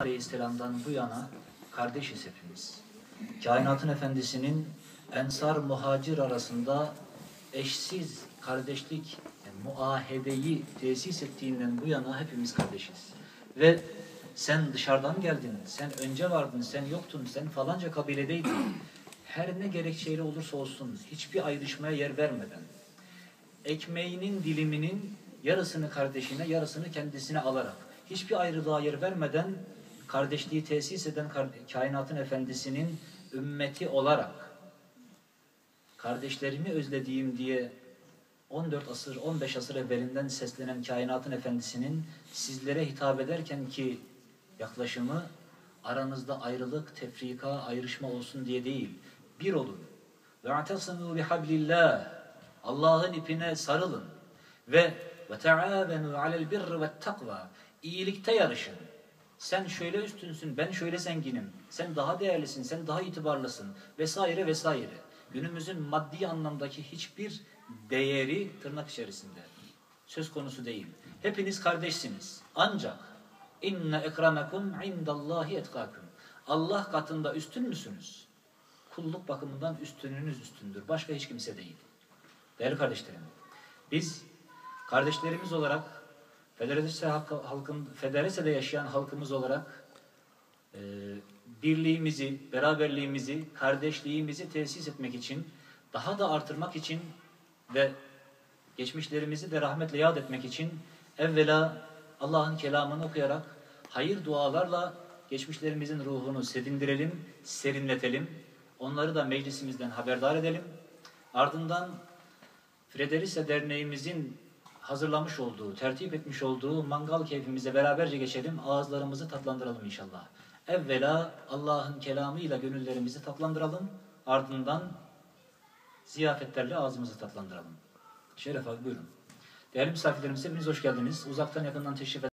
Aleyhisselam'dan bu yana kardeşiz hepimiz. Kainatın Efendisi'nin Ensar Muhacir arasında eşsiz kardeşlik, muahedeyi tesis ettiğinden bu yana hepimiz kardeşiz. Ve sen dışarıdan geldin, sen önce vardın, sen yoktun, sen falanca kabiledeydin. Her ne gerekçeyle olursa olsun hiçbir ayrışmaya yer vermeden, ekmeğinin diliminin yarısını kardeşine, yarısını kendisine alarak, hiçbir ayrılığa yer vermeden kardeşliği tesis eden kainatın efendisinin ümmeti olarak kardeşlerimi özlediğim diye 14 asır, 15 asır evvelinden seslenen kainatın efendisinin sizlere hitap ederken ki yaklaşımı aranızda ayrılık, tefrika, ayrışma olsun diye değil. Bir olun. وَاَعْتَصَمُوا بِحَبْلِ Allah'ın ipine sarılın. Ve وَتَعَاوَنُوا عَلَى الْبِرِّ وَالتَّقْوَى İyilikte yarışın. Sen şöyle üstünsün, ben şöyle zenginim. Sen daha değerlisin, sen daha itibarlısın. Vesaire vesaire. Günümüzün maddi anlamdaki hiçbir değeri tırnak içerisinde söz konusu değil. Hepiniz kardeşsiniz. Ancak inne ekremekum indallahi etkakum. Allah katında üstün müsünüz? Kulluk bakımından üstününüz üstündür. Başka hiç kimse değil. Değerli kardeşlerim, biz kardeşlerimiz olarak Federese'de yaşayan halkımız olarak birliğimizi, beraberliğimizi, kardeşliğimizi tesis etmek için, daha da artırmak için ve geçmişlerimizi de rahmetle yad etmek için evvela Allah'ın kelamını okuyarak, hayır dualarla geçmişlerimizin ruhunu sevindirelim, serinletelim. Onları da meclisimizden haberdar edelim. Ardından Frederice Derneğimizin hazırlamış olduğu, tertip etmiş olduğu mangal keyfimize beraberce geçelim. Ağızlarımızı tatlandıralım inşallah. Evvela Allah'ın kelamıyla gönüllerimizi tatlandıralım. Ardından ziyafetlerle ağzımızı tatlandıralım. Şeref abi buyurun. Değerli misafirlerimiz hepiniz hoş geldiniz. Uzaktan yakından teşrif